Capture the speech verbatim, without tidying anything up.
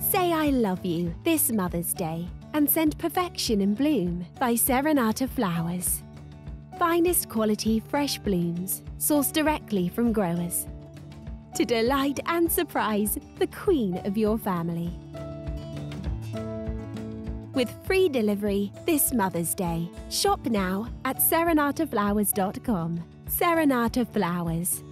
Say I love you this Mother's Day and send perfection in bloom by Serenata Flowers. Finest quality fresh blooms sourced directly from growers to delight and surprise the queen of your family. With free delivery this Mother's Day. Shop now at serenata flowers dot com. Serenata Flowers.